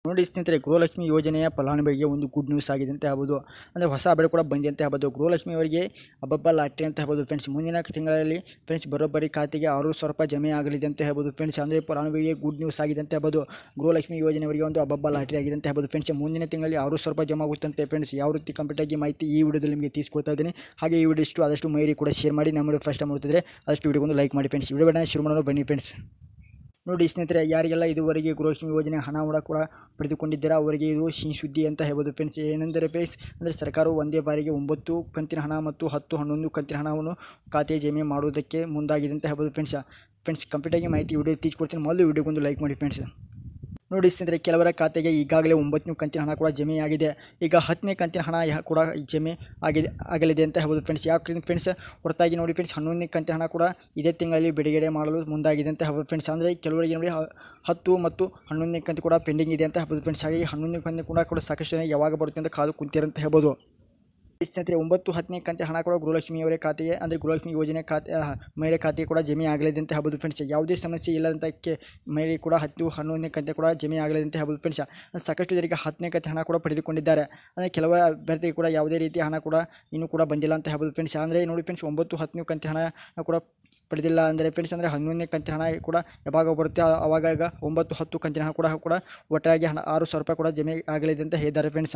ನೋಡಿ ಸ್ನೇಹಿತರೆ, ಗೃಹಲಕ್ಷ್ಮಿ ಯೋಜನೆಯ ಫಲಾನುಭವಿಗೆ ಒಂದು ಗುಡ್ ನ್ಯೂಸ್ ಆಗಿದೆ ಅಂತ ಹೇಳ್ಬೋದು. ಅಂದರೆ ಹೊಸ ಅಪ್ಡೇಟ್ ಕೂಡ ಬಂದಿದೆ ಅಂತ ಹೇಳ್ಬೋದು. ಗೃಹಲಕ್ಷ್ಮಿ ಅವರಿಗೆ ಅಬ್ಬಬ್ಬ ಲಾಟ್ರಿ ಅಂತ ಹೇಳ್ಬೋದು ಫ್ರೆಂಡ್ಸ್. ಮುಂದಿನ ತಿಂಗಳಲ್ಲಿ ಫ್ರೆಂಡ್ಸ್ ಬರೋಬ್ಬರಿ ಖಾತೆಗೆ 6,000 ರೂಪಾಯಿ ಜಮೆ ಆಗಲಿದೆ ಅಂತ ಹೇಳ್ಬೋದು ಫ್ರೆಂಡ್ಸ್. ಅಂದರೆ ಫಲಾನುಭವಿಗೆ ಗುಡ್ ನ್ಯೂಸ್ ಆಗಿದೆ ಅಂತ ಹೇಳ್ಬೋದು. ಗೃಹಲಕ್ಷ್ಮಿ ಯೋಜನೆಯವರಿಗೆ ಒಂದು ಅಬ್ಬಬ್ಬ ಲಾಟ್ರಿ ಆಗಿದೆ ಅಂತ ಹೇಳ್ಬೋದು ಫ್ರೆಂಡ್ಸ್. ಮುಂದಿನ ತಿಂಗಳಲ್ಲಿ 6,000 ರೂಪಾಯಿ ಜಮಾ ಆಗುತ್ತಂತೆ ಫ್ರೆಂಡ್ಸ್. ಯಾವ ರೀತಿ ಕಂಪ್ಲೀಟ್ ಆಗಿ ಮಾಹಿತಿ ಈ ವಿಡಿಯೋದಲ್ಲಿ ನಿಮಗೆ ತಿಳಿಸ್ಕೊಡ್ತಾ ಇದ್ದೀನಿ. ಹಾಗೆ ಈ ವಿಡಿಯೋ ಆದಷ್ಟು ಮೈರಿ ಕೂಡ ಶೇರ್ ಮಾಡಿ. ನಮ್ಮ ವಿಡಿಯೋ ಫಸ್ಟ್ ಮಾಡ್ತಿದ್ರೆ ಆದಷ್ಟು ವಿಡಿಯೋಗೊಂದು ಲೈಕ್ ಮಾಡಿ ಫ್ರೆಂಡ್ಸ್. ವಿಡಿಯೋ ಬೇಡ ಶುರು ಮಾಡೋಣ ಬನ್ನಿ ಫ್ರೆಂಡ್ಸ್. ನೋಡಿ ಸ್ನೇಹಿತರೆ, ಯಾರಿಗೆಲ್ಲ ಇದುವರೆಗೆ ಗೃಹಲಕ್ಷ್ಮಿ ಯೋಜನೆ ಹಣ ಕೂಡ ಪಡೆದುಕೊಂಡಿದ್ದೀರಾ ಅವರಿಗೆ ಇದು ಸಿಹಿ ಸುದ್ದಿ ಅಂತ ಹೇಳ್ಬೋದು ಫ್ರೆಂಡ್ಸ್. ಏನೆಂದರೆ ಫ್ರೆಂಡ್ಸ್, ಅಂದರೆ ಸರ್ಕಾರವು ಒಂದೇ ಬಾರಿಗೆ 9 ಕಂತಿನ ಹಣ ಮತ್ತು 10, 11 ಕಂತಿನ ಹಣವನ್ನು ಖಾತೆ ಜಮೆ ಮಾಡುವುದಕ್ಕೆ ಮುಂದಾಗಿದೆ ಅಂತ ಹೇಳ್ಬೋದು ಫ್ರೆಂಡ್ಸ್. ಕಂಪ್ಲೀಟಾಗಿ ಮಾಹಿತಿ ವಿಡಿಯೋ ತಿಳಿಸ್ಕೊಡ್ತೀನಿ. ಮೊದಲು ವಿಡಿಯೋಗೊಂದು ಲೈಕ್ ಮಾಡಿ ಫ್ರೆಂಡ್ಸ್. ನೋಡಿ ಸ್ನೇಹಿತರೆ, ಕೆಲವರ ಖಾತೆಗೆ ಈಗಾಗಲೇ 9ನೇ ಕಂತಿನ ಹಣ ಕೂಡ ಜಮೆ ಆಗಿದೆ. ಈಗ 10ನೇ ಕಂತಿನ ಹಣ ಕೂಡ ಜಮೆ ಆಗಲಿದೆ ಅಂತ ಹೇಳ್ಬೋದು ಫ್ರೆಂಡ್ಸ್. ಯಾಕೆ ಫ್ರೆಂಡ್ಸ್, ಹೊರತಾಗಿ ನೋಡಿ ಫ್ರೆಂಡ್ಸ್, 11ನೇ ಕಂತಿನ ಹಣ ಕೂಡ ಇದೇ ತಿಂಗಳಲ್ಲಿ ಬಿಡುಗಡೆ ಮಾಡಲು ಮುಂದಾಗಿದೆ ಅಂತ ಹೇಳ್ಬೋದು ಫ್ರೆಂಡ್ಸ್. ಅಂದರೆ ಕೆಲವರಿಗೆ ನೋಡಿ 10 ಮತ್ತು 11ನೇ ಕಂತು ಕೂಡ ಪೆಂಡಿಂಗ್ ಇದೆ ಅಂತ ಹೇಳ್ಬೋದು ಫ್ರೆಂಡ್ಸ್. ಹಾಗಾಗಿ 11ನೇ ಕಂತು ಕೂಡ ಸಾಕಷ್ಟು ಜನ ಯಾವಾಗ ಬರುತ್ತೆ ಅಂತ ಕಾದು ಕುಂತಿರಂತ ಹೇಳ್ಬೋದು. ಸ್ನೇಹಿತರೆ, 9, 10ನೇ ಕಂತಿನ ಹಣ ಕೂಡ ಗೃಹಲಕ್ಷ್ಮಿಯವರ ಖಾತೆಗೆ, ಅಂದರೆ ಗೃಹಲಕ್ಷ್ಮಿ ಯೋಜನೆ ಮಹಿಳೆ ಖಾತೆಗೆ ಕೂಡ ಜಮೆ ಆಗಲಿದೆ ಅಂತ ಹೇಳ್ಬೋದು ಫ್ರೆಂಡ್ಸ್. ಯಾವುದೇ ಸಮಸ್ಯೆ ಇಲ್ಲದಂತಕ್ಕೆ ಮಹಿಳೆ ಕೂಡ 10, 11ನೇ ಕಂತು ಕೂಡ ಜಮೆ ಆಗಲಿದೆ ಅಂತ ಹೇಳ್ಬೋದು ಫ್ರೆಂಡ್ಸ್. ಸಾಕಷ್ಟು ಜನರಿಗೆ 10ನೇ ಕಂತಿನ ಹಣ ಕೂಡ ಪಡೆದುಕೊಂಡಿದ್ದಾರೆ. ಅಂದರೆ ಕೆಲವು ಅಭ್ಯರ್ಥಿಗೆ ಕೂಡ ಯಾವುದೇ ರೀತಿಯ ಹಣ ಕೂಡ ಇನ್ನೂ ಕೂಡ ಬಂದಿಲ್ಲ ಅಂತ ಹೇಳ್ಬೋದು ಫ್ರೆಂಡ್ಸ್. ಅಂದರೆ ನೋಡಿ ಫ್ರೆಂಡ್ಸ್, 9, 10ನೇ ಕಂತಿನ ಹಣ ಕೂಡ ಪಡೆದಿಲ್ಲ ಅಂದರೆ ಫ್ರೆಂಡ್ಸ್, ಅಂದರೆ 11ನೇ ಕಂತಿನ ಹಣ ಕೂಡ ಯಾವಾಗ ಬರುತ್ತೆ ಆವಾಗ 9, 10 ಕಂತಿನ ಹಣ ಕೂಡ ಒಟ್ಟಾಗಿ 6,000 ರೂಪಾಯಿ ಕೂಡ ಜಮೆ ಆಗಲಿದೆ ಅಂತ ಹೇಳಿದ್ದಾರೆ ಫ್ರೆಂಡ್ಸ್.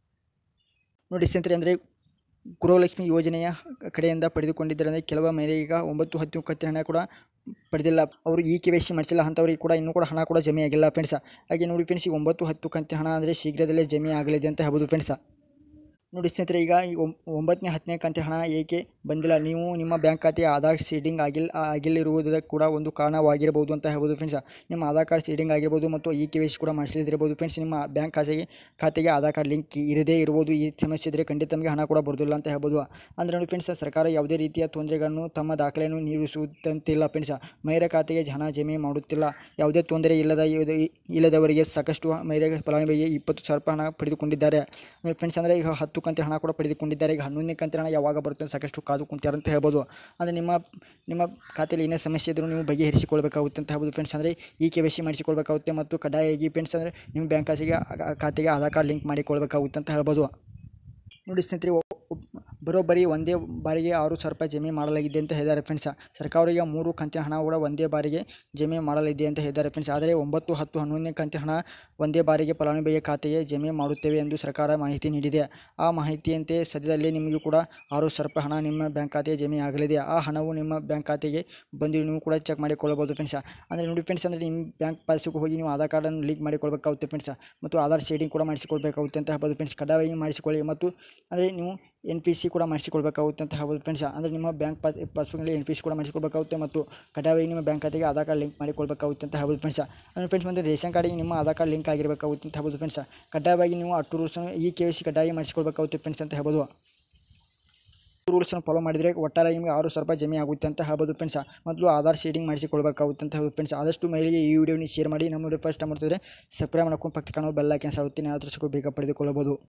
ನೋಡಿ ಸ್ನೇಹಿತರೆ, ಅಂದರೆ ಗೃಹಲಕ್ಷ್ಮಿ ಯೋಜನೆಯ ಕಡೆಯಿಂದ ಪಡೆದುಕೊಂಡಿದ್ದಾರೆ. ಅಂದರೆ ಕೆಲವು ಮಹಿಳೆಗೆ 9, 10 ಕಂತಿನ ಹಣ ಕೂಡ ಪಡೆದಿಲ್ಲ, ಅವರು KYC ಮಾಡಿಸಿಲ್ಲ ಅಂಥವ್ರಿಗೆ ಕೂಡ ಇನ್ನೂ ಕೂಡ ಹಣ ಕೂಡ ಜಮೆ ಆಗಿಲ್ಲ ಫ್ರೆಂಡ್ಸ್. ಹಾಗೆ ನೋಡಿ ಫ್ರೆಂಡ್ಸ್, 9, 10 ಕಂತಿನ ಹಣ ಅಂದರೆ ಶೀಘ್ರದಲ್ಲೇ ಜಮೆ ಆಗಲಿದೆ ಅಂತ ಹೇಳ್ಬೋದು ಫ್ರೆಂಡ್ಸ್. ನೋಡಿ ಸ್ನೇಹಿತರೆ, ಈಗ 9ನೇ 10ನೇ ಕಂತಿನ ಹಣ ಏಕೆ ಬಂದಿಲ್ಲ, ನೀವು ನಿಮ್ಮ ಬ್ಯಾಂಕ್ ಖಾತೆಯ ಆಧಾರ್ ಸೀಡಿಂಗ್ ಆಗಿಲ್ಲಿರುವುದಕ್ಕೆ ಕೂಡ ಒಂದು ಕಾರಣವಾಗಿರಬಹುದು ಅಂತ ಹೇಳ್ಬೋದು ಫ್ರೆಂಡ್ಸ್. ನಿಮ್ಮ ಆಧಾರ್ ಕಾರ್ಡ್ ಸೀಡಿಂಗ್ ಆಗಿರ್ಬೋದು ಮತ್ತು KYC ಕೂಡ ಮಾಡಿಸಲಿದ್ದಿರ್ಬೋದು ಫ್ರೆಂಡ್ಸ್. ನಿಮ್ಮ ಬ್ಯಾಂಕ್ ಖಾತೆಗೆ ಆಧಾರ್ ಕಾರ್ಡ್ ಲಿಂಕ್ ಇರದೇ ಇರ್ಬೋದು. ಈ ಸಮಸ್ಯೆ ಇದ್ದರೆ ಖಂಡಿತ ನಮಗೆ ಹಣ ಕೂಡ ಬರೋದಿಲ್ಲ ಅಂತ ಹೇಳ್ಬೋದು. ಅಂದರೆ ನೋಡಿ ಫ್ರೆಂಡ್ಸ್, ಸರ್ಕಾರ ಯಾವುದೇ ರೀತಿಯ ತೊಂದರೆಗಳನ್ನು ತಮ್ಮ ದಾಖಲೆಯನ್ನು ನೀಡಿಸುವಂತಿಲ್ಲ ಫ್ರೆಂಡ್ಸ್. ಮಹಿಳೆ ಖಾತೆಗೆ ಹಣ ಜಮೆ ಮಾಡುತ್ತಿಲ್ಲ. ಯಾವುದೇ ತೊಂದರೆ ಇಲ್ಲದವರಿಗೆ ಸಾಕಷ್ಟು ಮಹಿಳೆ ಫಲಾನುಭವಿಗೆ 20,000 ರೂಪಾಯಿ ಹಣ ಪಡೆದುಕೊಂಡಿದ್ದಾರೆ ಫ್ರೆಂಡ್ಸ್. ಅಂದರೆ ಈಗ 10 ಕಂತಿನ ಹಣ ಕೂಡ ಪಡೆದುಕೊಂಡಿದ್ದಾರೆ. ಈಗ 11ನೇ ಕಂತಿನ ಹಣ ಯಾವಾಗ ಬರುತ್ತೆ ಸಾಕಷ್ಟು ಕಾದು ಕುಂತಾರೆ ಅಂತ ಹೇಳ್ಬೋದು. ಅಂದರೆ ನಿಮ್ಮ ಖಾತೆಯಲ್ಲಿ ಏನೇ ಸಮಸ್ಯೆ ಇದ್ದರೂ ನೀವು ಬಗೆಹರಿಸಿಕೊಳ್ಬೇಕಾಗುತ್ತೆ ಅಂತ ಹೇಳ್ಬೋದು ಫ್ರೆಂಡ್ಸ್. ಅಂದರೆ KYC ಮಾಡಿಸಿಕೊಳ್ಬೇಕಾಗುತ್ತೆ ಮತ್ತು ಕಡ್ಡಾಯವಾಗಿ ಫ್ರೆಂಡ್ಸ್, ಅಂದರೆ ನಿಮ್ಮ ಬ್ಯಾಂಕ್ ಖಾತೆಗೆ ಆಧಾರ್ ಕಾರ್ಡ್ ಲಿಂಕ್ ಮಾಡಿಕೊಳ್ಬೇಕಾಗುತ್ತೆ ಅಂತ ಹೇಳ್ಬೋದು. ನೋಡಿ ಸ್ನೇಹಿತರೆ, ಬರೋಬ್ಬರಿ ಒಂದೇ ಬಾರಿಗೆ 6,000 ರೂಪಾಯಿ ಜಮೆ ಮಾಡಲಾಗಿದೆ ಅಂತ ಹೇಳಿದ್ದಾರೆ ಫ್ರೆಂಡ್ಸ್. ಸರ್ಕಾರಕ್ಕೆ 3 ಕಂತಿನ ಹಣ ಕೂಡ ಒಂದೇ ಬಾರಿಗೆ ಜಮೆ ಮಾಡಲಿದೆ ಅಂತ ಹೇಳಿದ್ದಾರೆ ಫ್ರೆಂಡ್ಸ್. ಆದರೆ 9, 10, 11ನೇ ಕಂತಿನ ಹಣ ಒಂದೇ ಬಾರಿಗೆ ಫಲಾನುಭವಿಯ ಖಾತೆಗೆ ಜಮೆ ಮಾಡುತ್ತೇವೆ ಎಂದು ಸರ್ಕಾರ ಮಾಹಿತಿ ನೀಡಿದೆ. ಆ ಮಾಹಿತಿಯಂತೆ ಸದ್ಯದಲ್ಲೇ ನಿಮಗೂ ಕೂಡ 6,000 ರೂಪಾಯಿ ಹಣ ನಿಮ್ಮ ಬ್ಯಾಂಕ್ ಖಾತೆಗೆ ಜಮೆ ಆಗಲಿದೆ. ಆ ಹಣವು ನಿಮ್ಮ ಬ್ಯಾಂಕ್ ಖಾತೆಗೆ ಬಂದು ನೀವು ಕೂಡ ಚೆಕ್ ಮಾಡಿಕೊಳ್ಳಬಹುದು ಫ್ರೆಂಡ್ಸ್. ಅಂದರೆ ನೋಡಿ ಫ್ರೆಂಡ್ಸ್, ಅಂದರೆ ನಿಮ್ಮ ಬ್ಯಾಂಕ್ ಪಾಸ್ಬುಕ್ ಹೋಗಿ ನೀವು ಆಧಾರ್ ಕಾರ್ಡನ್ನು ಲಿಂಕ್ ಮಾಡಿಕೊಳ್ಬೇಕಾಗುತ್ತೆ ಫ್ರೆಂಡ್ಸ್. ಮತ್ತು ಆಧಾರ್ ಶೇಡಿಂಗ್ ಕೂಡ ಮಾಡಿಸಿಕೊಳ್ಬೇಕಾಗುತ್ತೆ ಅಂತ ಹೇಳ್ಬೋದು ಫ್ರೆಂಡ್ಸ್. ಕಡ್ಡಾಯವಾಗಿ ಮಾಡಿಸಿಕೊಳ್ಳಿ. ಮತ್ತು ಅಂದರೆ ನೀವು NPC ಕೂಡ ಮಾಡಿಸಿಕೊಳ್ಬೇಕಾಗುತ್ತೆ ಅಂತ ಹೇಳ್ಬೋದು ಫ್ರೆಂಡ್ಸ್. ಅಂದರೆ ನಿಮ್ಮ ಬ್ಯಾಂಕ್ ಪಾಸ್ಬುಕ್ನಲ್ಲಿ NPC ಕೂಡ ಮಾಡಿಸಿಕೊಳ್ಬೇಕಾಗುತ್ತೆ ಮತ್ತು ಕಡ್ಡಾಯವಾಗಿ ನಿಮ್ಮ ಬ್ಯಾಂಕ್ ಖಾತೆಗೆ ಆಧಾರ್ ಕಾರ್ಡ್ ಲಿಂಕ್ ಮಾಡಿಕೊಳ್ಬೇಕಾಗುತ್ತೆ ಅಂತ ಹೇಳ್ಬೋದು ಫ್ರೆಂಡ್ಸ್. ಅಂದರೆ ಫ್ರೆಂಡ್ಸ್, ಮತ್ತು ರೇಷನ್ ಕಾರ್ಡಿಗೆ ನಿಮ್ಮ ಆಧಾರ್ ಕಾರ್ಡ್ ಲಿಂಕ್ ಆಗಿರಬೇಕಾಗುತ್ತೆ ಅಂತ ಹೇಳ್ಬೋದು ಫ್ರೆಂಡ್ಸ್. ಕಡ್ಡಾಯವಾಗಿ ನೀವು 8 ರೂಲ್ಸನ್ನು KYC ಕಡ್ಡಾಯ ಮಾಡಿಸಿಕೊಳ್ಬೇಕಾಗುತ್ತೆ ಫ್ರೆಂಡ್ಸ್ ಅಂತ ಹೇಳ್ಬೋದು. ರೂಲ್ಸನ್ನು ಫಾಲೋ ಮಾಡಿದರೆ ಒಟ್ಟಾರೆ ನಿಮಗೆ 6,000 ರೂಪಾಯಿ ಜಮೆ ಆಗುತ್ತೆ ಅಂತ ಹೇಳ್ಬೋದು ಫ್ರೆಂಡ್ಸ್. ಮೊದಲು ಆಧಾರ್ ಶೇಡಿಂಗ್ ಮಾಡಿಸಿಕೊಳ್ಬೇಕಾಗುತ್ತೆ ಅಂತ ಹೇಳ್ಬೋದು ಫ್ರೆಂಡ್ಸ್. ಆದಷ್ಟು ಮಹಿಳೆಗೆ ಈ ವಿಡಿಯೋನ ಶೇರ್ ಮಾಡಿ. ನಮ್ಮ ವಿಡಿಯೋ ಫಸ್ಟ್ ಮಾಡ್ತಿದ್ರೆ ಸಬ್ಸ್ಕ್ರೈಬ್ ಮಾಡ್ಕೊಂಡು ಪಕ್ಕ ಕಾಣೋ ಬೆಲ್ ಐಕಾನ್ ಸಾಗುತ್ತೆ, ಆದಷ್ಟು ಬೇಗ ಪಡೆದುಕೊಳ್ಳಬಹುದು.